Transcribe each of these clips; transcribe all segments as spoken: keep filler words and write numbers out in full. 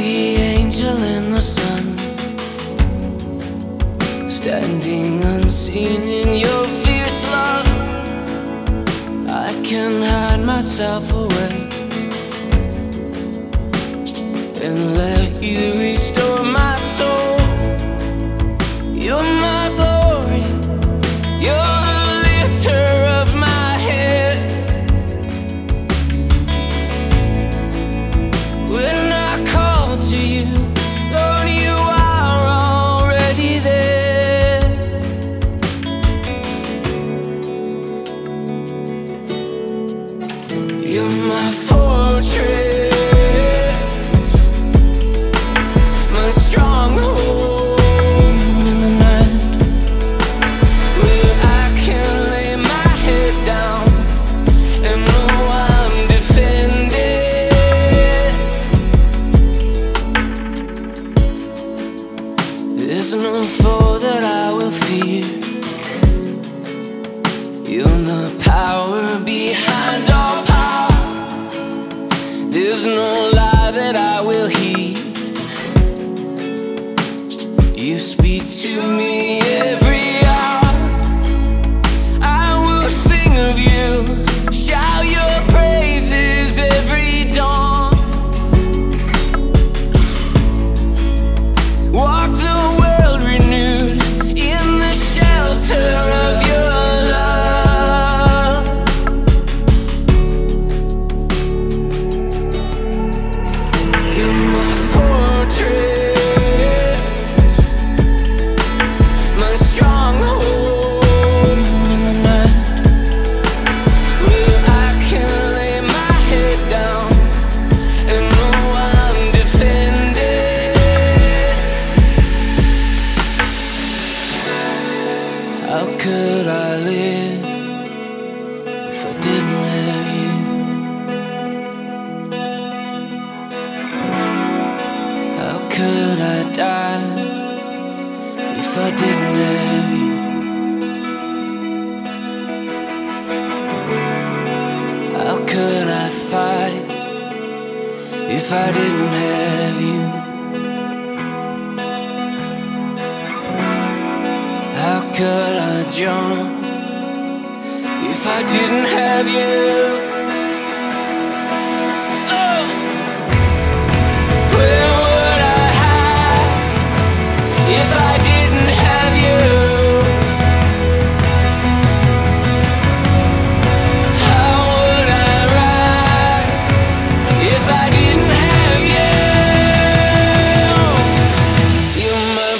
the angel in the sun, standing unseen in your fierce love. I can hide myself away and let you restore my soul. You're my glory, you're the lifter of my head. When I call to you, Lord, you are already there. You're my fortress, my stronghold in the night, where I can lay my head down and know I'm defended. There's no foe that I will fear. You're the power behind all power. There's no lie that I will heed. You speak to me every hour. I will sing of you, shout your praises every dawn. Walk the world renewed in the shelter of your love. You're my fortress, my stronghold in the night, where I can lay my head down and know I'm defended. How could I live if I didn't have you? How could I die if I didn't have you? How could I fight if I didn't have you? How could I jump if I didn't have you? Oh! Where would I hide if I didn't have you? How would I rise if I didn't have you? You're my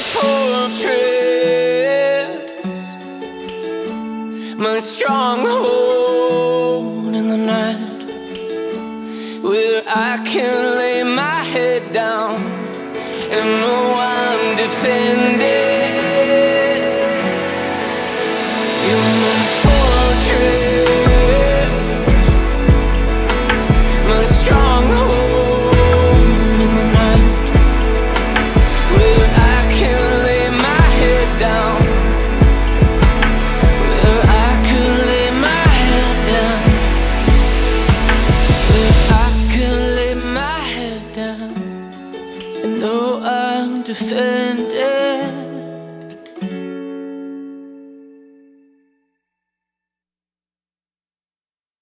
fortress, my stronghold in the night, where I can lay my head down and know I'm defended. You're my fortress, my stronghold in the night, where I can lay my head down, where I can lay my head down, where I can lay my head down and know I'm defended.